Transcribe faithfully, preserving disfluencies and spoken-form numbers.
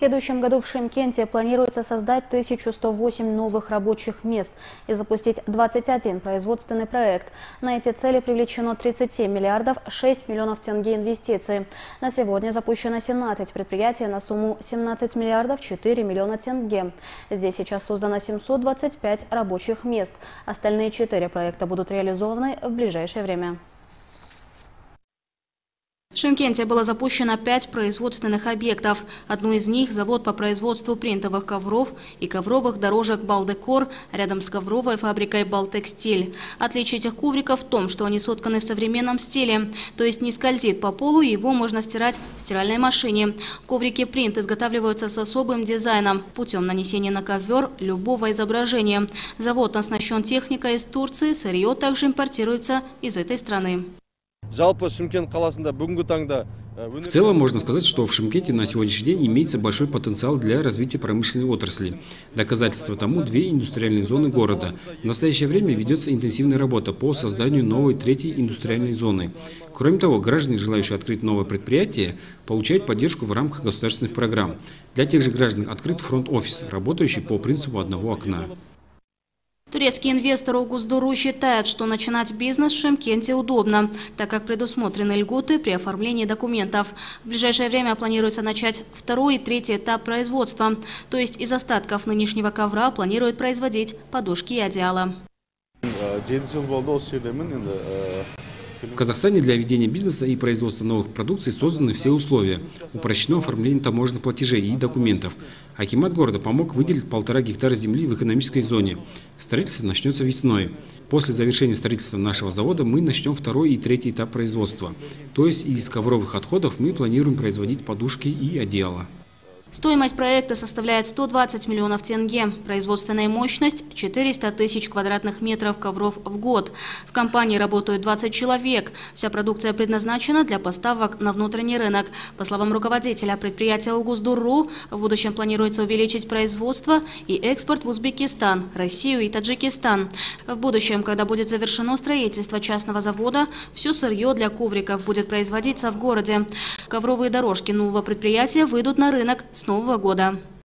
следующем году в Шымкенте планируется создать тысячу сто восемь новых рабочих мест и запустить двадцать один производственный проект. На эти цели привлечено тридцать семь миллиардов шесть миллионов тенге инвестиций. На сегодня запущено семнадцать предприятий на сумму семнадцать миллиардов четыре миллиона тенге. Здесь сейчас создано семьсот двадцать пять рабочих мест. Остальные четыре проекта будут реализованы в ближайшее время. В Шымкенте было запущено пять производственных объектов. Одно из них – завод по производству принтовых ковров и ковровых дорожек «Балдекор» рядом с ковровой фабрикой «Балтекстиль». Отличие этих ковриков в том, что они сотканы в современном стиле, то есть не скользит по полу, и его можно стирать в стиральной машине. Коврики принт изготавливаются с особым дизайном, путем нанесения на ковер любого изображения. Завод оснащен техникой из Турции, сырье также импортируется из этой страны. В целом можно сказать, что в Шымкенте на сегодняшний день имеется большой потенциал для развития промышленной отрасли. Доказательство тому – две индустриальные зоны города. В настоящее время ведется интенсивная работа по созданию новой третьей индустриальной зоны. Кроме того, граждане, желающие открыть новое предприятие, получают поддержку в рамках государственных программ. Для тех же граждан открыт фронт-офис, работающий по принципу одного окна. Турецкий инвестор Огуздуру считает, что начинать бизнес в Шымкенте удобно, так как предусмотрены льготы при оформлении документов. В ближайшее время планируется начать второй и третий этап производства, то есть из остатков нынешнего ковра планируют производить подушки и одеяла. В Казахстане для ведения бизнеса и производства новых продукций созданы все условия. Упрощено оформление таможенных платежей и документов. Акимат города помог выделить полтора гектара земли в экономической зоне. Строительство начнется весной. После завершения строительства нашего завода мы начнем второй и третий этап производства. То есть из ковровых отходов мы планируем производить подушки и одеяла. Стоимость проекта составляет сто двадцать миллионов тенге. Производственная мощность – четыреста тысяч квадратных метров ковров в год. В компании работают двадцать человек. Вся продукция предназначена для поставок на внутренний рынок. По словам руководителя предприятия Огуздуру, в будущем планируется увеличить производство и экспорт в Узбекистан, Россию и Таджикистан. В будущем, когда будет завершено строительство частного завода, все сырье для ковриков будет производиться в городе. Ковровые дорожки нового предприятия выйдут на рынок с нового года.